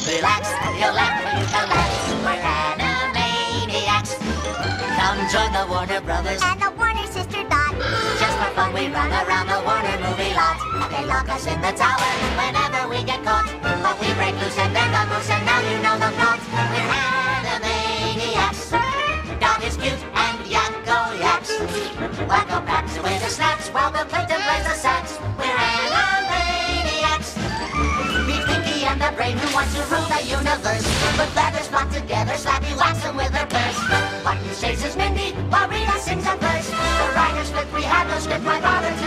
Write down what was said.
Relax, you'll laugh when you collapse. We're Animaniacs. Come join the Warner Brothers and the Warner Sister Dot. Just for fun we run around the Warner movie lot. They lock us in the tower whenever we get caught. But we break loose and they're the moose, and now you know the plot. We're Animaniacs. Dot is cute and Yakko yaks. Wacko packs away the snacks while the Plankton plays the sax. We're Animaniacs. Meet Pinky and the brain who wants to rule the universe. Put feathers flock together, Slappy whacks them with her purse. Button chases Mindy while Rita sings a verse. The writers split, we had no script, my father